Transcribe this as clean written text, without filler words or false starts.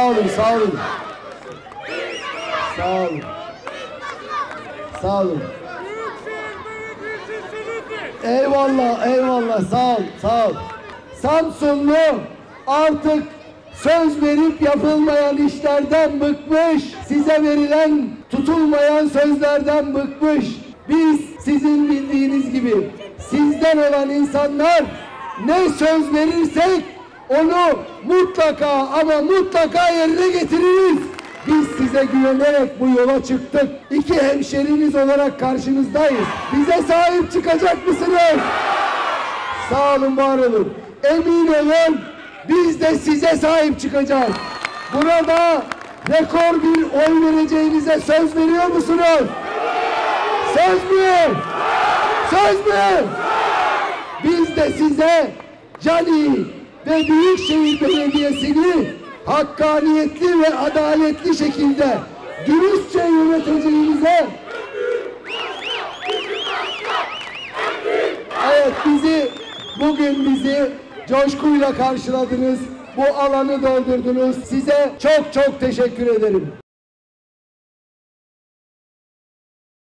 Sağ olun, sağ olun. Sağ olun. Sağ olun. Eyvallah, eyvallah. Sağ ol, sağ ol. Samsunlu artık söz verip yapılmayan işlerden bıkmış, size verilen tutulmayan sözlerden bıkmış. Biz sizin bildiğiniz gibi sizden olan insanlar ne söz verirsek onu mutlaka ama mutlaka yerine getiririz. Biz size güvenerek bu yola çıktık. İki hemşeriniz olarak karşınızdayız. Bize sahip çıkacak mısınız? Sağ olun, var olun. Emin olun, biz de size sahip çıkacağız. Burada rekor bir oy vereceğinize söz veriyor musunuz? Söz mü? Söz mü? Biz de size Cani ve Büyükşehir Belediyesi'ni hakkaniyetli ve adaletli şekilde dürüstçe yöneteceğinize, evet, bugün bizi coşkuyla karşıladınız, bu alanı doldurdunuz. Size çok çok teşekkür ederim.